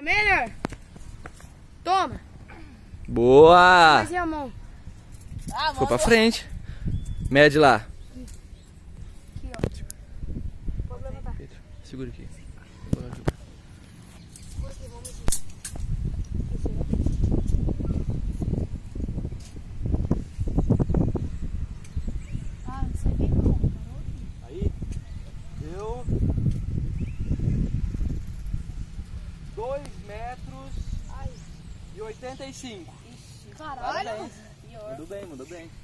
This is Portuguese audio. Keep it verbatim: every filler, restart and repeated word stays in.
Melhor. Toma. Boa! Fazer a mão. Ah, Foi pra frente. Mede lá. Aqui, ó. Pode levantar. Pedro, segura aqui. Aqui, vamos medir. Aqui, será? Ah, não sei bem como. Aí, deu dois metros Ai. e oitenta e cinco. Caralho. Mandou bem, mandou bem.